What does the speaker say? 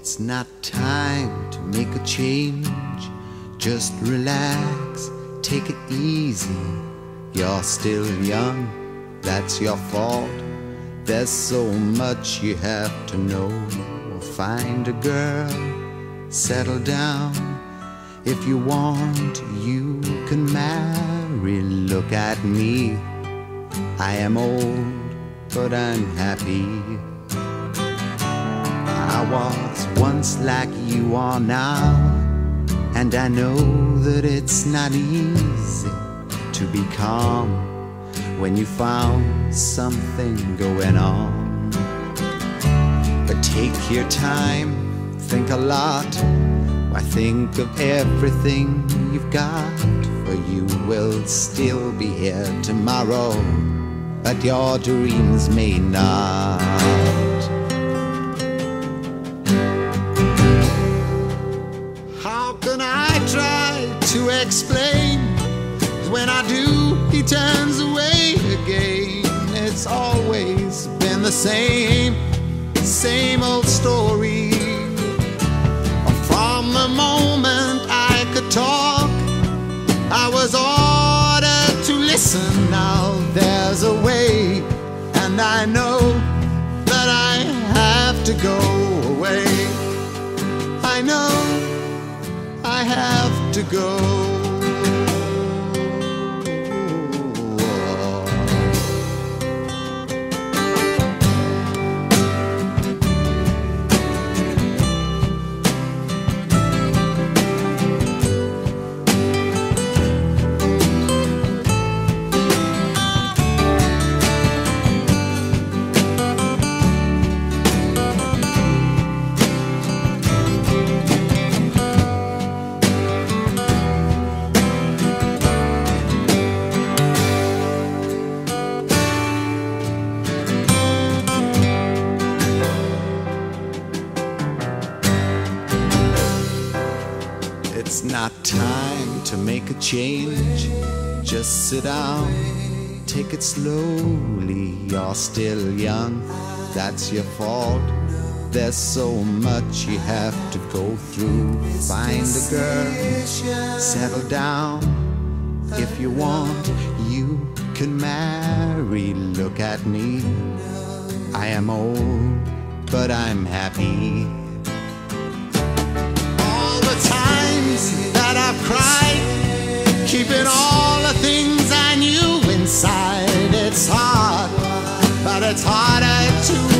It's not time to make a change. Just relax, take it easy. You're still young, that's your fault. There's so much you have to know. Find a girl, settle down. If you want, you can marry. Look at me, I am old, but I'm happy. I was once like you are now, and I know that it's not easy to be calm when you found something going on. But take your time, think a lot. Why, think of everything you've got, for you will still be here tomorrow, but your dreams may not. How can I try to explain? When I do, he turns away again. It's always been the same old story. From the moment I could talk, I was ordered to listen. Now there's a way, and I know that I have to go away. I know I have to go. It's not time to make a change. Just sit down, take it slowly. You're still young, that's your fault. There's so much you have to go through. Find a girl, settle down. If you want, you can marry. Look at me, I am old, but I'm happy. That I've cried, keeping all the things I knew inside. It's hard, but it's harder to